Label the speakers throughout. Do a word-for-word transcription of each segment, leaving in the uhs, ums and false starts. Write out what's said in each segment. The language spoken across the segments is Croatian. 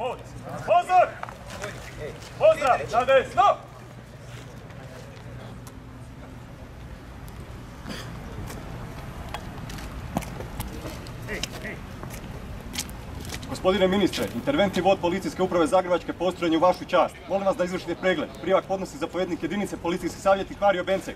Speaker 1: Pozor! Pozdrav, na desno!
Speaker 2: Gospodine ministre, interventni vod policijske uprave Zagrebačke postrojenje u vašu čast. Molim vas da izvršite pregled. Prijavak podnosi zapovjednik jedinice policijski savjetnik Mario Bencek.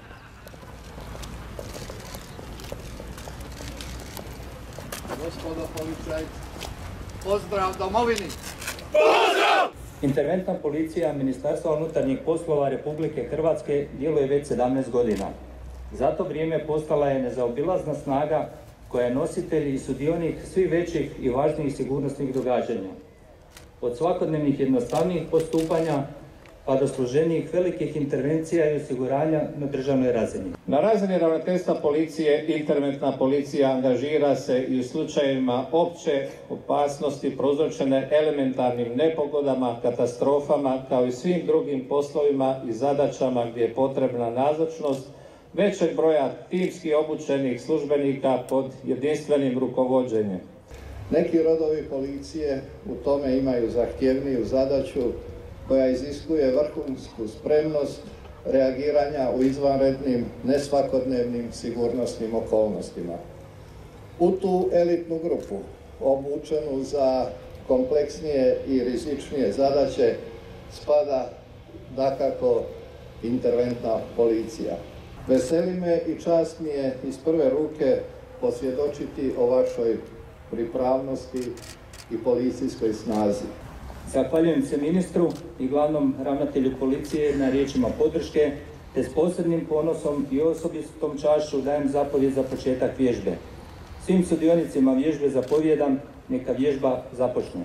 Speaker 3: Gospodo policajci, pozdrav domovini!
Speaker 1: Pozdrav!
Speaker 4: Interventna policija Ministarstva unutarnjih poslova Republike Hrvatske djeluje već sedamnaest godina. Za to vrijeme postala je nezaobilazna snaga koja je nositelj i sudionik svih većih i važnijih sigurnosnih događanja. Od svakodnevnih jednostavnijih postupanja pa do složenijih velikih intervencija i osiguranja na državnoj razini.
Speaker 5: Na razini ravnateljstva policije, interventna policija angažira se i u slučajevima opće opasnosti prouzročene elementarnim nepogodama, katastrofama, kao i svim drugim poslovima i zadaćama gdje je potrebna nazočnost većeg broja timski obučenih službenika pod jedinstvenim rukovođenjem.
Speaker 3: Neki rodovi policije u tome imaju zahtjevniju zadaću koja iziskuje vrhunsku spremnost reagiranja u izvanrednim, nesvakodnevnim sigurnosnim okolnostima. U tu elitnu grupu, obučenu za kompleksnije i rizičnije zadaće, spada dakako interventna policija. Veseli me i čast mi je iz prve ruke posvjedočiti o vašoj pripravnosti i policijskoj snazi.
Speaker 4: Zahvaljujem se ministru i glavnom ravnatelju policije na riječima podrške, te s posebnim ponosom i osobitom čašću dajem zapovjed za početak vježbe. Svim sudionicima vježbe zapovjedam, neka vježba započne.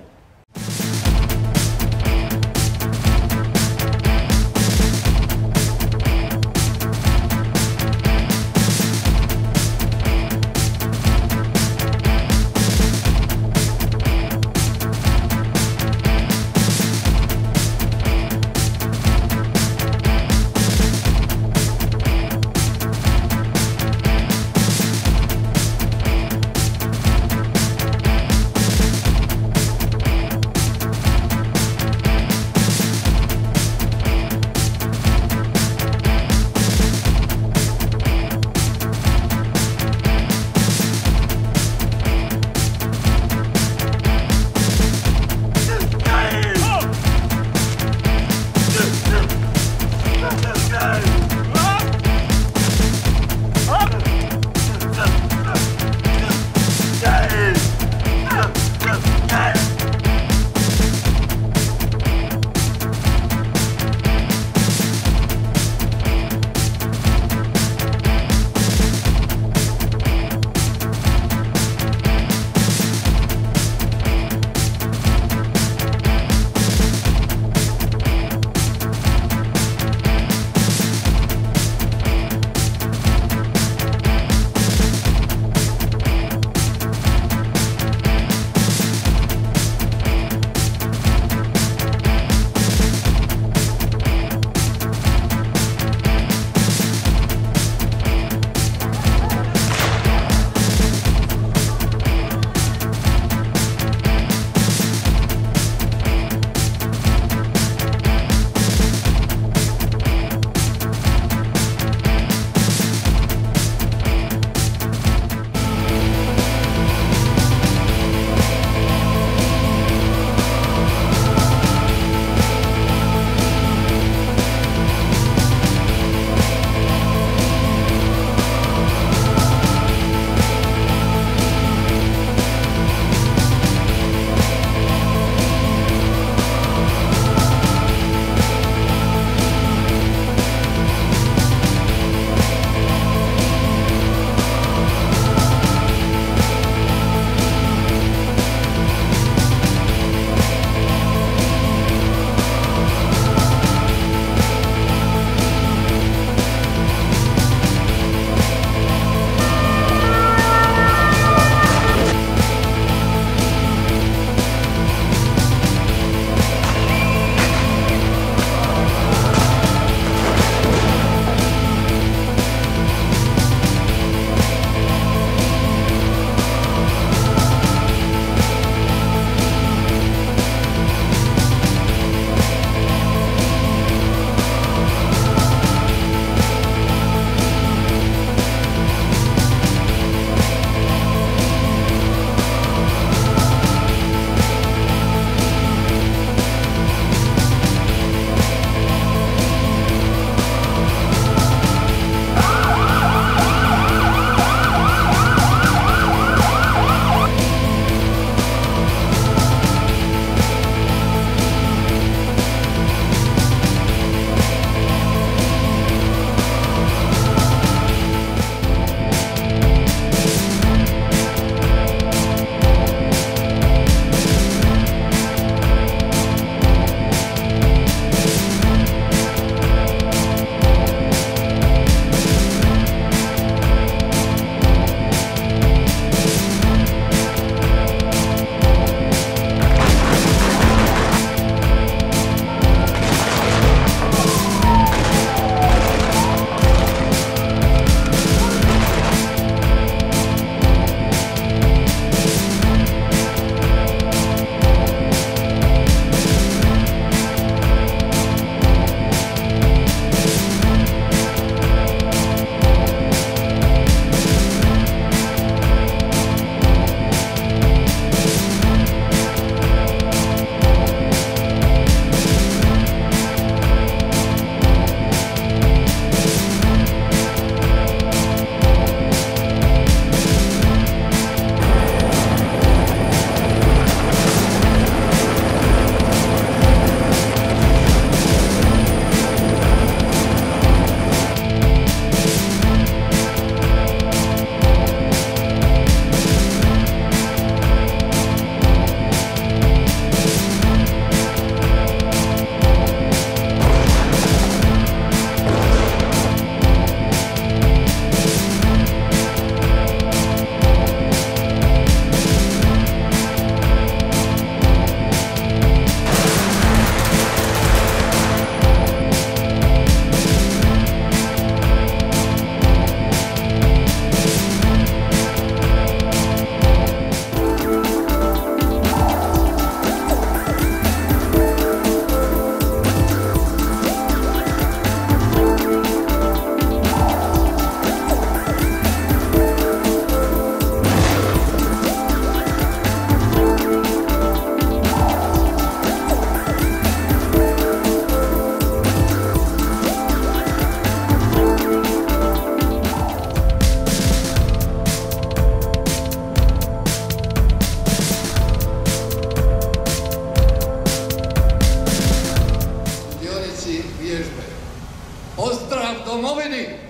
Speaker 6: Pozdrav domovini!